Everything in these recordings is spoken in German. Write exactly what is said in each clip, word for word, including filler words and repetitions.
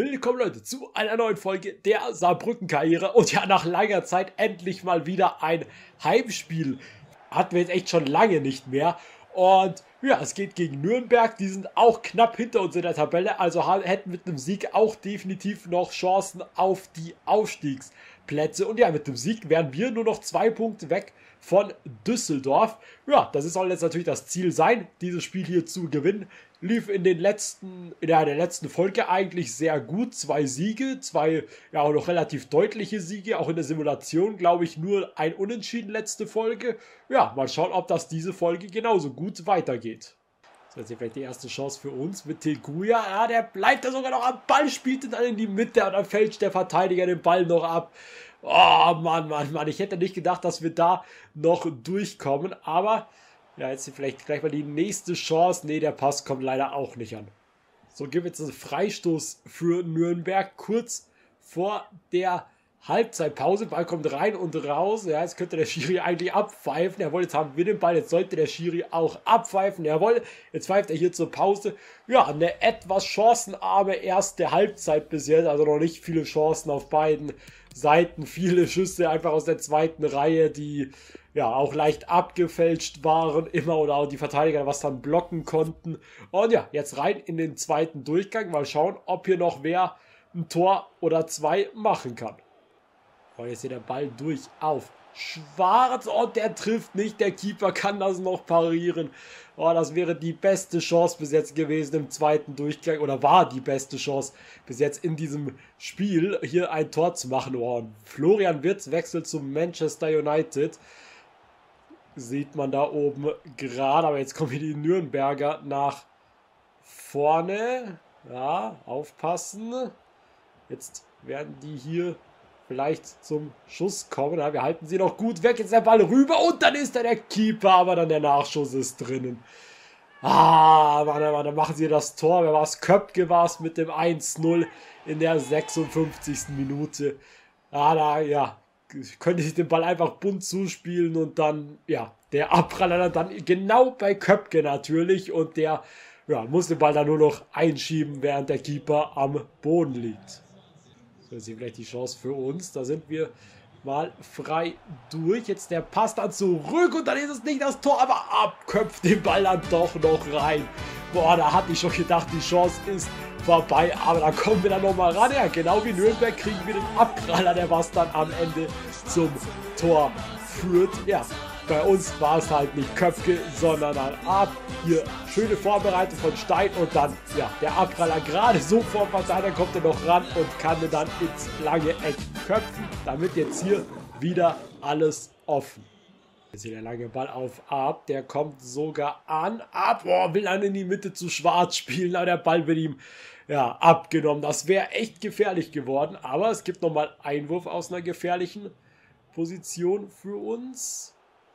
Willkommen Leute zu einer neuen Folge der Saarbrücken-Karriere und ja, nach langer Zeit endlich mal wieder ein Heimspiel. Hatten wir jetzt echt schon lange nicht mehr und ja, es geht gegen Nürnberg, die sind auch knapp hinter uns in der Tabelle, also hätten mit einem Sieg auch definitiv noch Chancen auf die Aufstiegsplätze und ja, mit dem Sieg wären wir nur noch zwei Punkte weg von Düsseldorf. Ja, das soll jetzt natürlich das Ziel sein, dieses Spiel hier zu gewinnen. Lief in den letzten, in der, der letzten Folge eigentlich sehr gut. Zwei Siege, zwei, ja, auch noch relativ deutliche Siege. Auch in der Simulation, glaube ich, nur ein Unentschieden letzte Folge. Ja, mal schauen, ob das diese Folge genauso gut weitergeht. So, jetzt hier vielleicht die erste Chance für uns mit Teguya. Ja, der bleibt da sogar noch am Ball, spielt dann in die Mitte und dann fälscht der Verteidiger den Ball noch ab. Oh, Mann, Mann, Mann. Ich hätte nicht gedacht, dass wir da noch durchkommen, aber ja, jetzt vielleicht gleich mal die nächste Chance. Ne, der Pass kommt leider auch nicht an. So, gibt es einen Freistoß für Nürnberg kurz vor der Halbzeitpause. Ball kommt rein und raus. Ja, jetzt könnte der Schiri eigentlich abpfeifen. Jawohl, jetzt haben wir den Ball. Jetzt sollte der Schiri auch abpfeifen. Jawohl, jetzt pfeift er hier zur Pause. Ja, eine etwas chancenarme erste Halbzeit bis jetzt. Also noch nicht viele Chancen auf beiden Seiten. Viele Schüsse einfach aus der zweiten Reihe, die ja auch leicht abgefälscht waren. Immer oder auch die Verteidiger was dann blocken konnten. Und ja, jetzt rein in den zweiten Durchgang. Mal schauen, ob hier noch wer ein Tor oder zwei machen kann. Und jetzt hier der Ball durch auf Schwarz. Und der trifft nicht. Der Keeper kann das noch parieren. Oh, das wäre die beste Chance bis jetzt gewesen im zweiten Durchgang. Oder war die beste Chance bis jetzt in diesem Spiel, hier ein Tor zu machen. Oh, und Florian Wirtz wechselt zu Manchester United. Sieht man da oben gerade. Aber jetzt kommen hier die Nürnberger nach vorne. Ja, aufpassen. Jetzt werden die hier vielleicht zum Schuss kommen. Ja, wir halten sie noch gut weg. Jetzt der Ball rüber und dann ist da der Keeper, aber dann der Nachschuss ist drinnen. Ah, Mann, Mann, dann machen sie das Tor. Wer war es? Köpke war es mit dem eins null in der sechsundfünfzigsten Minute. Ah, da, ja, könnte ich den Ball einfach bunt zuspielen und dann, ja, der Abpraller dann genau bei Köpke natürlich und der, ja, muss den Ball dann nur noch einschieben, während der Keeper am Boden liegt. So, jetzt hier vielleicht die Chance für uns. Da sind wir mal frei durch. Jetzt der Pass dann zurück und dann ist es nicht das Tor, aber abköpft den Ball dann doch noch rein. Boah, da hatte ich schon gedacht, die Chance ist vorbei, aber da kommen wir dann nochmal ran. Ja, genau wie Nürnberg kriegen wir den Abpraller, der was dann am Ende zum Tor führt. Ja, bei uns war es halt nicht Köpke, sondern dann ab. Hier schöne Vorbereitung von Stein und dann, ja, der Abpraller gerade so vor Verteidiger kommt er noch ran und kann dann ins lange Eck köpfen. Damit jetzt hier wieder alles offen. Jetzt hier der lange Ball auf Ab, der kommt sogar an. Ab, boah, will dann in die Mitte zu Schwarz spielen, aber der Ball wird ihm ja abgenommen. Das wäre echt gefährlich geworden, aber es gibt nochmal Einwurf aus einer gefährlichen Position für uns.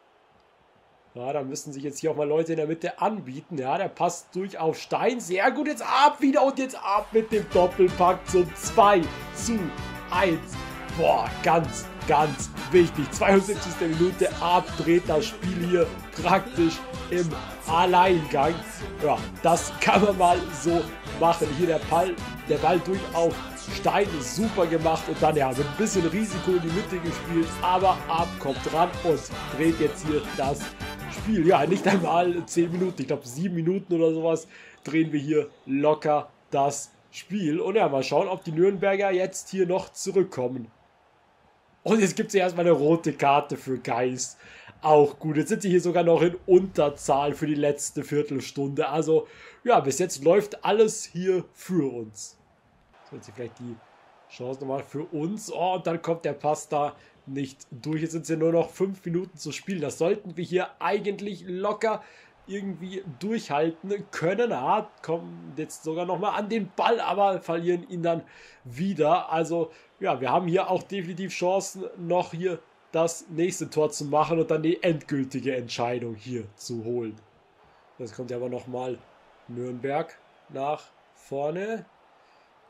Ja, da müssen sich jetzt hier auch mal Leute in der Mitte anbieten. Ja, der passt durch auf Stein. Sehr gut, jetzt Ab wieder und jetzt Ab mit dem Doppelpack zum zwei zu eins. Boah, ganz, ganz wichtig. zweiundsiebzigste Minute, Ab dreht das Spiel hier praktisch im Alleingang. Ja, das kann man mal so machen. Hier der Ball, der Ball durch auf Stein ist super gemacht und dann ja mit ein bisschen Risiko in die Mitte gespielt. Aber Ab kommt ran und dreht jetzt hier das Spiel. Ja, nicht einmal zehn Minuten, ich glaube sieben Minuten oder sowas drehen wir hier locker das Spiel. Und ja, mal schauen, ob die Nürnberger jetzt hier noch zurückkommen. Und jetzt gibt es ja erstmal eine rote Karte für Geist. Auch gut, jetzt sind sie hier sogar noch in Unterzahl für die letzte Viertelstunde. Also ja, bis jetzt läuft alles hier für uns. So, jetzt hier vielleicht die Chance nochmal für uns. Oh, und dann kommt der Pass da nicht durch. Jetzt sind es ja nur noch fünf Minuten zu spielen. Das sollten wir hier eigentlich locker irgendwie durchhalten können. Ah, kommen jetzt sogar nochmal an den Ball, aber verlieren ihn dann wieder. Also ja, wir haben hier auch definitiv Chancen, noch hier das nächste Tor zu machen und dann die endgültige Entscheidung hier zu holen. Jetzt kommt ja aber nochmal Nürnberg nach vorne.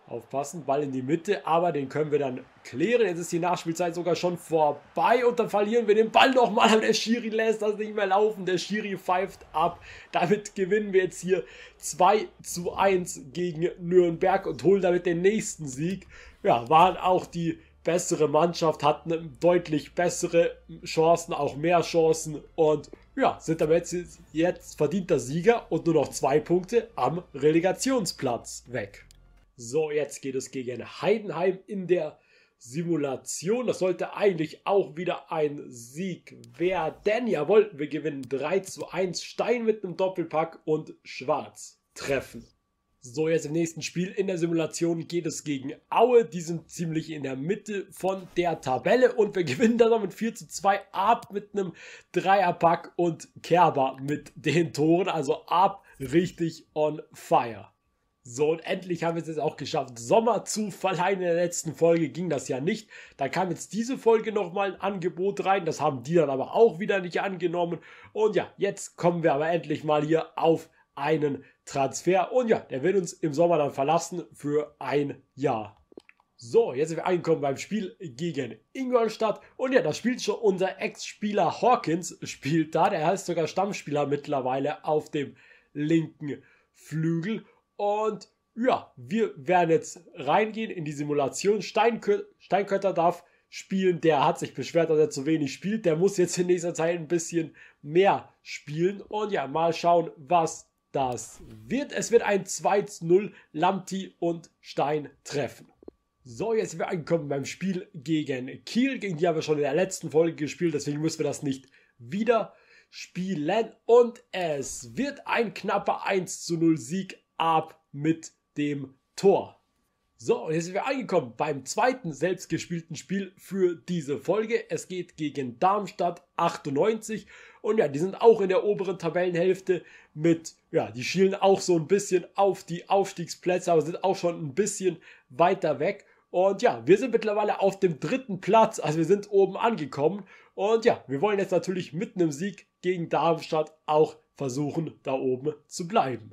Aufpassen, Ball in die Mitte, aber den können wir dann klären. Jetzt ist die Nachspielzeit sogar schon vorbei und dann verlieren wir den Ball nochmal. Aber der Schiri lässt das nicht mehr laufen. Der Schiri pfeift ab. Damit gewinnen wir jetzt hier zwei zu eins gegen Nürnberg und holen damit den nächsten Sieg. Ja, waren auch die bessere Mannschaft, hatten deutlich bessere Chancen, auch mehr Chancen und ja, sind damit jetzt, jetzt verdienter Sieger und nur noch zwei Punkte am Relegationsplatz weg. So, jetzt geht es gegen Heidenheim in der Simulation. Das sollte eigentlich auch wieder ein Sieg werden. Jawohl, wir gewinnen drei zu eins. Stein mit einem Doppelpack und Schwarz treffen. So, jetzt im nächsten Spiel in der Simulation geht es gegen Aue. Die sind ziemlich in der Mitte von der Tabelle und wir gewinnen dann noch mit vier zu zwei. Ab mit einem Dreierpack und Kerber mit den Toren. Also Ab richtig on fire. So, und endlich haben wir es jetzt auch geschafft, Sommer zu verleihen. In der letzten Folge ging das ja nicht. Da kam jetzt diese Folge nochmal ein Angebot rein. Das haben die dann aber auch wieder nicht angenommen. Und ja, jetzt kommen wir aber endlich mal hier auf einen Transfer. Und ja, der wird uns im Sommer dann verlassen für ein Jahr. So, jetzt sind wir angekommen beim Spiel gegen Ingolstadt. Und ja, da spielt schon unser Ex-Spieler Hawkins, spielt da. Der heißt sogar Stammspieler mittlerweile auf dem linken Flügel. Und ja, wir werden jetzt reingehen in die Simulation. Steinkö Steinkötter darf spielen. Der hat sich beschwert, dass er zu wenig spielt. Der muss jetzt in nächster Zeit ein bisschen mehr spielen. Und ja, mal schauen, was das wird. Es wird ein zwei zu null. Lamptey und Stein treffen. So, jetzt sind wir angekommen beim Spiel gegen Kiel. Gegen die haben wir schon in der letzten Folge gespielt. Deswegen müssen wir das nicht wieder spielen. Und es wird ein knapper eins zu null Sieg. Ab mit dem Tor. So, und jetzt sind wir angekommen beim zweiten selbstgespielten Spiel für diese Folge. Es geht gegen Darmstadt achtundneunzig und ja, die sind auch in der oberen Tabellenhälfte mit, ja, die schielen auch so ein bisschen auf die Aufstiegsplätze, aber sind auch schon ein bisschen weiter weg. Und ja, wir sind mittlerweile auf dem dritten Platz, also wir sind oben angekommen. Und ja, wir wollen jetzt natürlich mit einem Sieg gegen Darmstadt auch versuchen, da oben zu bleiben.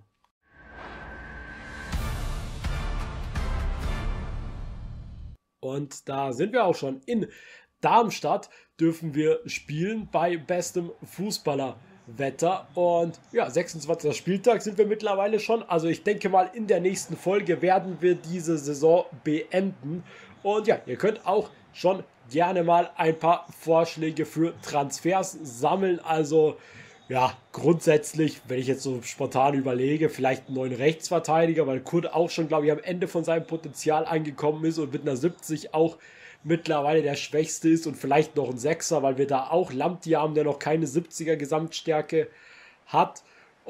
Und da sind wir auch schon in Darmstadt, dürfen wir spielen bei bestem Fußballerwetter. Und ja, sechsundzwanzigster Spieltag sind wir mittlerweile schon. Also ich denke mal, in der nächsten Folge werden wir diese Saison beenden. Und ja, ihr könnt auch schon gerne mal ein paar Vorschläge für Transfers sammeln. Also ja, grundsätzlich, wenn ich jetzt so spontan überlege, vielleicht einen neuen Rechtsverteidiger, weil Kurt auch schon, glaube ich, am Ende von seinem Potenzial angekommen ist und mit einer siebzig auch mittlerweile der Schwächste ist und vielleicht noch ein Sechser, weil wir da auch Lamptey haben, der noch keine siebziger Gesamtstärke hat.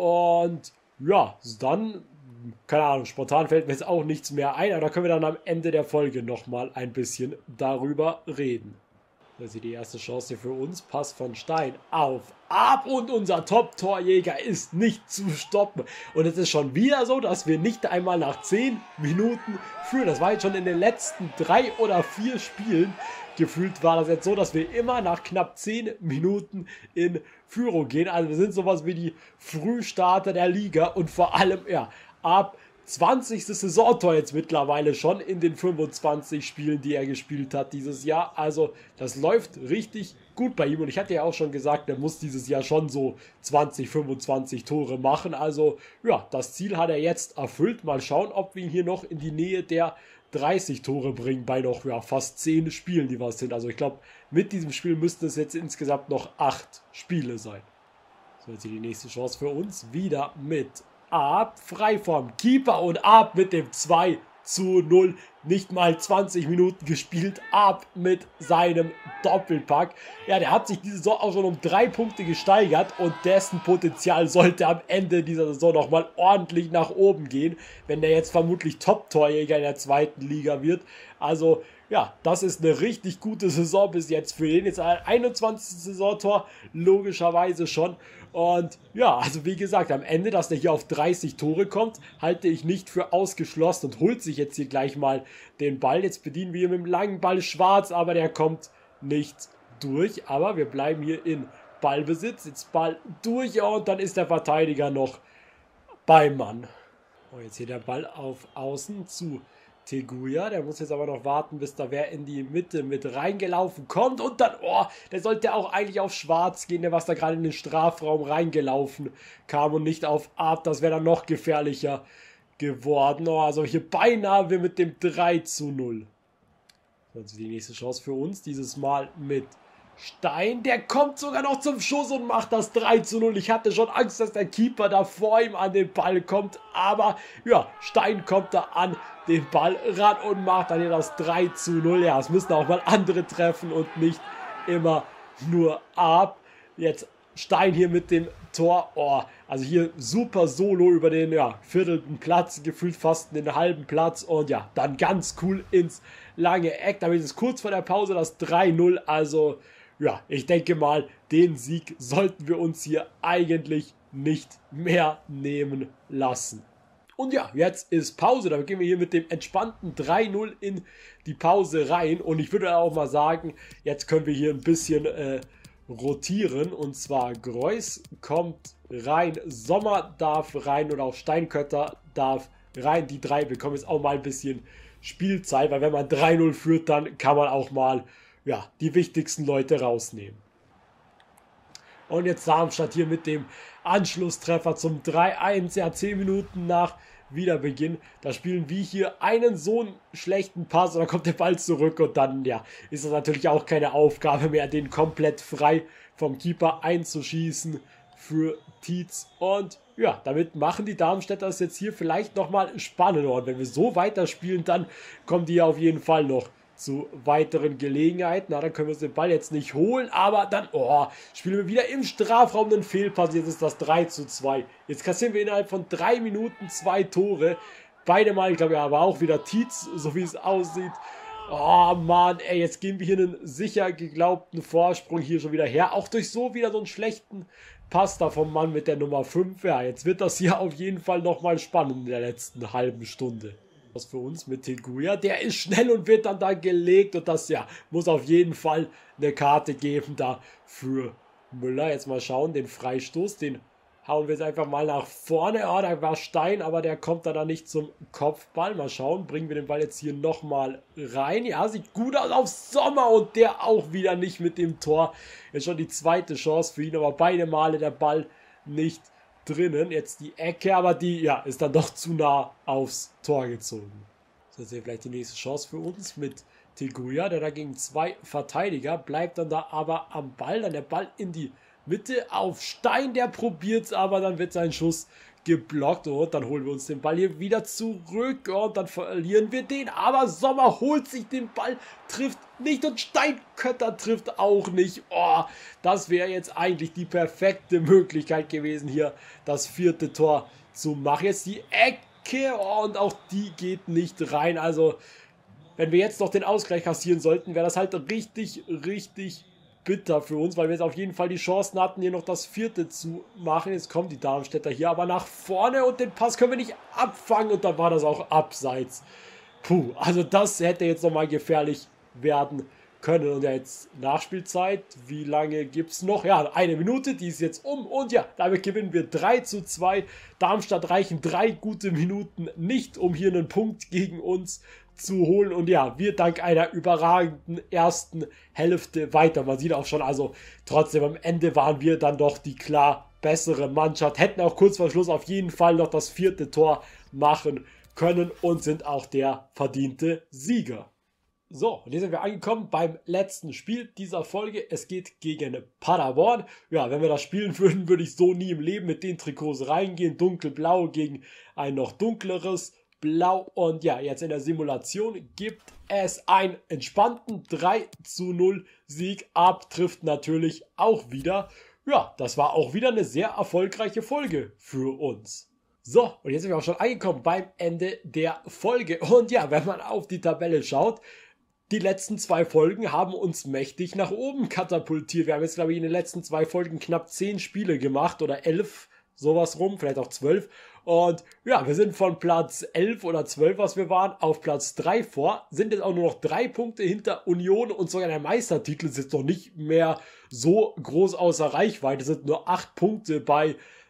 Und ja, dann, keine Ahnung, spontan fällt mir jetzt auch nichts mehr ein, aber da können wir dann am Ende der Folge nochmal ein bisschen darüber reden. Das ist die erste Chance hier für uns. Pass von Stein auf Ab und unser Top-Torjäger ist nicht zu stoppen. Und es ist schon wieder so, dass wir nicht einmal nach zehn Minuten führen. Das war jetzt schon in den letzten drei oder vier Spielen. Gefühlt war das jetzt so, dass wir immer nach knapp zehn Minuten in Führung gehen. Also wir sind sowas wie die Frühstarter der Liga und vor allem, ja, ab zwanzigste Saisontor jetzt mittlerweile schon in den fünfundzwanzig Spielen, die er gespielt hat dieses Jahr. Also das läuft richtig gut bei ihm und ich hatte ja auch schon gesagt, er muss dieses Jahr schon so zwanzig, fünfundzwanzig Tore machen. Also ja, das Ziel hat er jetzt erfüllt. Mal schauen, ob wir ihn hier noch in die Nähe der dreißig Tore bringen bei noch ja, fast zehn Spielen, die was sind. Also ich glaube, mit diesem Spiel müssten es jetzt insgesamt noch acht Spiele sein. So, jetzt hier die nächste Chance für uns. Wieder mit Ab, frei vom Keeper und Ab mit dem zwei zu null. Nicht mal zwanzig Minuten gespielt. Ab mit seinem Doppelpack. Ja, der hat sich diese Saison auch schon um drei Punkte gesteigert und dessen Potenzial sollte am Ende dieser Saison nochmal ordentlich nach oben gehen, wenn der jetzt vermutlich Top-Torjäger in der zweiten Liga wird. Also ja, das ist eine richtig gute Saison bis jetzt für ihn. Jetzt ein einundzwanzigstes Saisontor, logischerweise schon. Und ja, also wie gesagt, am Ende, dass der hier auf dreißig Tore kommt, halte ich nicht für ausgeschlossen und holt sich jetzt hier gleich mal den Ball. Jetzt bedienen wir mit dem langen Ball Schwarz, aber der kommt nicht durch. Aber wir bleiben hier in Ballbesitz. Jetzt Ball durch und dann ist der Verteidiger noch beim Mann. Und jetzt hier der Ball auf Außen zu Teguya, der muss jetzt aber noch warten, bis da wer in die Mitte mit reingelaufen kommt und dann, oh, der sollte auch eigentlich auf Schwarz gehen, der was da gerade in den Strafraum reingelaufen kam und nicht auf Art, das wäre dann noch gefährlicher geworden. Oh, also hier beinahe wir mit dem drei zu null. Also die nächste Chance für uns, dieses Mal mit Stein, der kommt sogar noch zum Schuss und macht das drei zu null. Ich hatte schon Angst, dass der Keeper da vor ihm an den Ball kommt, aber ja, Stein kommt da an den Ball ran und macht dann hier das drei zu null. Ja, es müssen auch mal andere treffen und nicht immer nur ab. Jetzt Stein hier mit dem Tor. Oh, also hier super Solo über den ja, viertelten Platz, gefühlt fast den halben Platz. Und ja, dann ganz cool ins lange Eck. Damit ist es kurz vor der Pause das drei null. Also ja, ich denke mal, den Sieg sollten wir uns hier eigentlich nicht mehr nehmen lassen. Und ja, jetzt ist Pause, da gehen wir hier mit dem entspannten drei null in die Pause rein. Und ich würde auch mal sagen, jetzt können wir hier ein bisschen äh, rotieren. Und zwar Greus kommt rein, Sommer darf rein und auch Steinkötter darf rein. Die drei bekommen jetzt auch mal ein bisschen Spielzeit, weil wenn man drei null führt, dann kann man auch mal ja, die wichtigsten Leute rausnehmen. Und jetzt Darmstadt hier mit dem Anschlusstreffer zum drei eins, ja, zehn Minuten nach Wiederbeginn. Da spielen wir hier einen so einen schlechten Pass und dann kommt der Ball zurück und dann, ja, ist das natürlich auch keine Aufgabe mehr, den komplett frei vom Keeper einzuschießen für Tietz. Und ja, damit machen die Darmstädter es jetzt hier vielleicht nochmal spannender. Und wenn wir so weiterspielen, dann kommen die auf jeden Fall noch zu weiteren Gelegenheiten. Na, dann können wir uns den Ball jetzt nicht holen, aber dann, oh, spielen wir wieder im Strafraum einen Fehlpass. Jetzt ist das drei zu zwei. Jetzt kassieren wir innerhalb von drei Minuten zwei Tore. Beide Mal, ich glaube, ja, aber auch wieder Tietz, so wie es aussieht. Oh Mann, ey, jetzt gehen wir hier einen sicher geglaubten Vorsprung hier schon wieder her. Auch durch so wieder so einen schlechten Pass da vom Mann mit der Nummer fünf. Ja, jetzt wird das hier auf jeden Fall nochmal spannend in der letzten halben Stunde. Was für uns mit Teguya, der ist schnell und wird dann da gelegt und das ja muss auf jeden Fall eine Karte geben da für Müller. Jetzt mal schauen, den Freistoß, den hauen wir jetzt einfach mal nach vorne. Oh, da war Stein, aber der kommt da dann nicht zum Kopfball. Mal schauen, bringen wir den Ball jetzt hier nochmal rein. Ja, sieht gut aus auf Sommer und der auch wieder nicht mit dem Tor. Jetzt schon die zweite Chance für ihn, aber beide Male der Ball nicht drinnen. Jetzt die Ecke, aber die ja ist dann doch zu nah aufs Tor gezogen. So, jetzt hier vielleicht die nächste Chance für uns mit Teguya, der da gegen zwei Verteidiger bleibt dann da aber am Ball. Dann der Ball in die Mitte auf Stein, der probiert es, aber dann wird sein Schuss geblockt und dann holen wir uns den Ball hier wieder zurück und dann verlieren wir den, aber Sommer holt sich den Ball, trifft nicht und Steinkötter trifft auch nicht. Oh, das wäre jetzt eigentlich die perfekte Möglichkeit gewesen, hier das vierte Tor zu machen. Jetzt die Ecke oh, und auch die geht nicht rein, also wenn wir jetzt noch den Ausgleich kassieren sollten, wäre das halt richtig, richtig bitter für uns, weil wir jetzt auf jeden Fall die Chancen hatten, hier noch das vierte zu machen. Jetzt kommen die Darmstädter hier aber nach vorne und den Pass können wir nicht abfangen und dann war das auch abseits. Puh, also das hätte jetzt nochmal gefährlich werden können. Und ja, jetzt Nachspielzeit, wie lange gibt es noch? Ja, eine Minute, die ist jetzt um und ja, damit gewinnen wir drei zu zwei. Darmstadt reichen drei gute Minuten nicht, um hier einen Punkt gegen uns zu holen und ja, wir dank einer überragenden ersten Hälfte weiter. Man sieht auch schon, also trotzdem am Ende waren wir dann doch die klar bessere Mannschaft, hätten auch kurz vor Schluss auf jeden Fall noch das vierte Tor machen können und sind auch der verdiente Sieger. So, und hier sind wir angekommen beim letzten Spiel dieser Folge. Es geht gegen Paderborn. Ja, wenn wir das spielen würden, würde ich so nie im Leben mit den Trikots reingehen. Dunkelblau gegen ein noch dunkleres Blau. Und ja, jetzt in der Simulation gibt es einen entspannten drei zu null Sieg. Ab trifft natürlich auch wieder. Ja, das war auch wieder eine sehr erfolgreiche Folge für uns. So, und jetzt sind wir auch schon angekommen beim Ende der Folge. Und ja, wenn man auf die Tabelle schaut, die letzten zwei Folgen haben uns mächtig nach oben katapultiert. Wir haben jetzt, glaube ich, in den letzten zwei Folgen knapp zehn Spiele gemacht oder elf, sowas rum, vielleicht auch zwölf. Und ja, wir sind von Platz elf oder zwölf, was wir waren, auf Platz drei vor, sind jetzt auch nur noch drei Punkte hinter Union und sogar der Meistertitel ist jetzt noch nicht mehr so groß außer Reichweite, es sind nur acht Punkte bei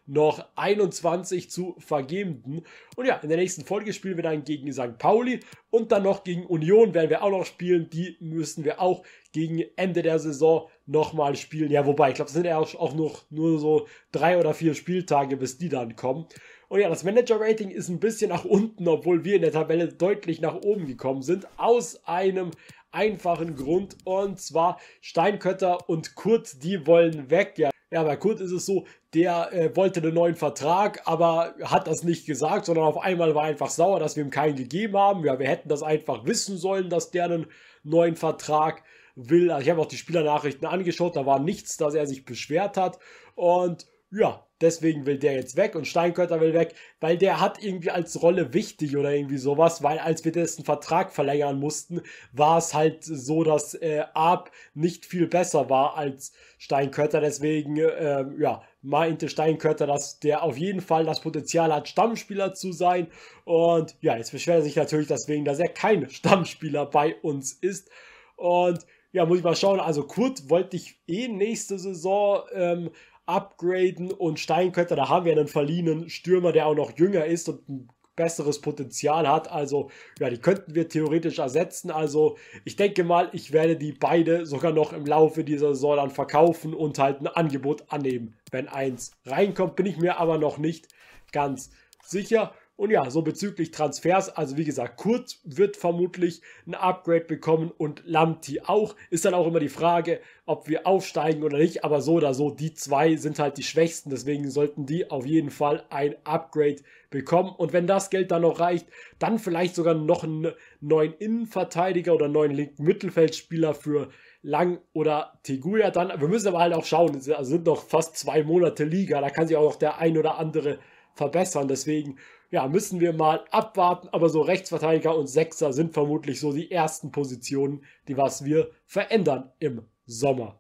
noch einundzwanzig zu vergebenden. Und ja, in der nächsten Folge spielen wir dann gegen Sankt Pauli und dann noch gegen Union werden wir auch noch spielen. Die müssen wir auch gegen Ende der Saison nochmal spielen. Ja, wobei, ich glaube, es sind ja auch noch nur so drei oder vier Spieltage, bis die dann kommen. Und ja, das Manager-Rating ist ein bisschen nach unten, obwohl wir in der Tabelle deutlich nach oben gekommen sind. Aus einem einfachen Grund. Und zwar Steinkötter und Kurt, die wollen weg. Ja, ja bei Kurt ist es so, der äh, wollte einen neuen Vertrag, aber hat das nicht gesagt, sondern auf einmal war einfach sauer, dass wir ihm keinen gegeben haben. Ja, wir hätten das einfach wissen sollen, dass der einen neuen Vertrag will. Also ich habe auch die Spielernachrichten angeschaut, da war nichts, dass er sich beschwert hat. Und ja, deswegen will der jetzt weg und Steinkötter will weg, weil der hat irgendwie als Rolle wichtig oder irgendwie sowas, weil als wir dessen Vertrag verlängern mussten, war es halt so, dass äh, Arp nicht viel besser war als Steinkötter, deswegen äh, ja, meinte Steinkötter, dass der auf jeden Fall das Potenzial hat, Stammspieler zu sein und ja, jetzt beschwert er sich natürlich deswegen, dass er kein Stammspieler bei uns ist und ja, muss ich mal schauen, also Kurt wollte ich eh nächste Saison ähm, upgraden und Steinkötter, da haben wir einen verliehenen Stürmer, der auch noch jünger ist und ein besseres Potenzial hat, also ja, die könnten wir theoretisch ersetzen, also ich denke mal, ich werde die beide sogar noch im Laufe dieser Saison dann verkaufen und halt ein Angebot annehmen, wenn eins reinkommt, bin ich mir aber noch nicht ganz sicher. Und ja, so bezüglich Transfers, also wie gesagt, Kurt wird vermutlich ein Upgrade bekommen und Lamptey auch. Ist dann auch immer die Frage, ob wir aufsteigen oder nicht, aber so oder so, die zwei sind halt die Schwächsten, deswegen sollten die auf jeden Fall ein Upgrade bekommen. Und wenn das Geld dann noch reicht, dann vielleicht sogar noch einen neuen Innenverteidiger oder einen neuen linken Mittelfeldspieler für Lang oder Teguya dann. Wir müssen aber halt auch schauen, es sind noch fast zwei Monate Liga, da kann sich auch noch der ein oder andere verbessern, deswegen ja, müssen wir mal abwarten, aber so Rechtsverteidiger und Sechser sind vermutlich so die ersten Positionen, die was wir verändern im Sommer.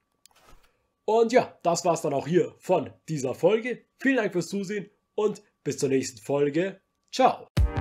Und ja, das war es dann auch hier von dieser Folge. Vielen Dank fürs Zusehen und bis zur nächsten Folge. Ciao!